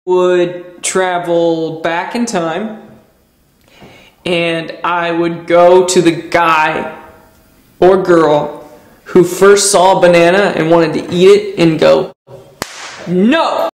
would travel back in time and I would go to the guy or girl who first saw a banana and wanted to eat it and go, "No!"